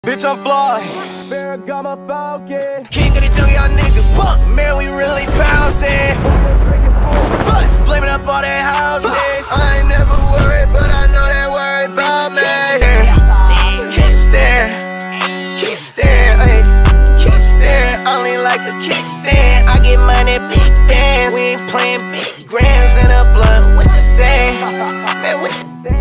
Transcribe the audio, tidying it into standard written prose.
Bitch, I'm fly. Ferragamo Falcon. King of the jungle, y'all niggas. Fuck, man, we really bouncing. Bust, flaming up all their houses. I ain't never worried, but I know they worry about me. Keep staring, keep staring, ayy. Keep staring, only like a kickstand. I get money, big bands. We ain't playing big grands in a blunt. What you say? Man, what you say?